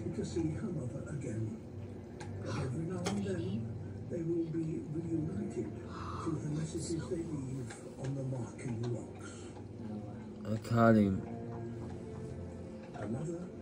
likely to see her mother again. But every now and then, they will be reunited through the messages they leave on the marking rocks. I caught him. Another